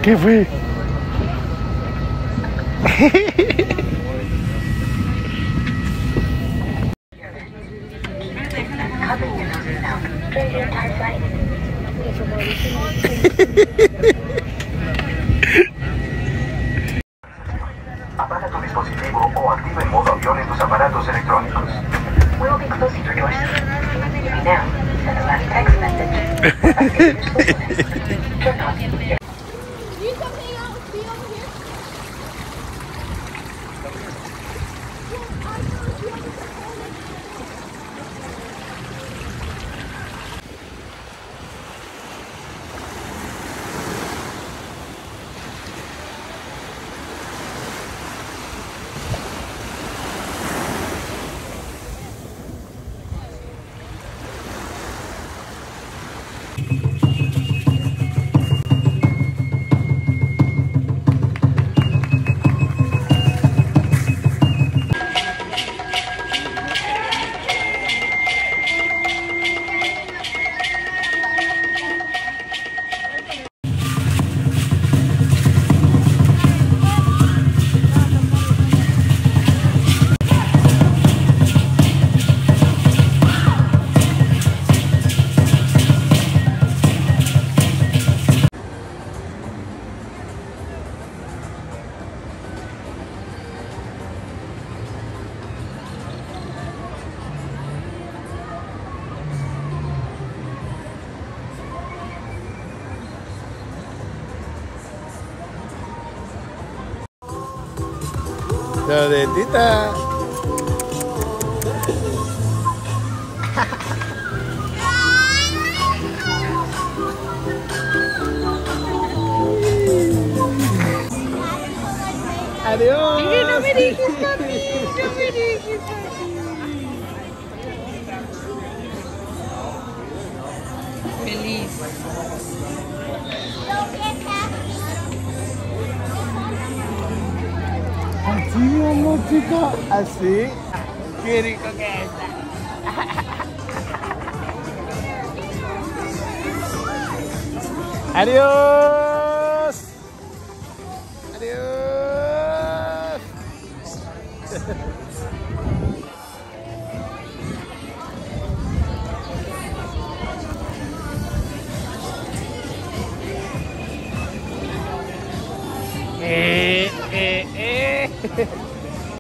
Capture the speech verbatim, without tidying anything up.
¿Qué fue? Apaga tu dispositivo o activa el modo avión en tus aparatos electrónicos. We'll be closing your doors. Maybe now, send the last text message. Turn on. You come hang out with me over here? Tita. Adiós. Mire, no me dejes, papi. No me dejes, papi. Feliz. Así, mi amor, chica. Así. Qué rico que está. Adiós. Adiós. Eh, eh, eh.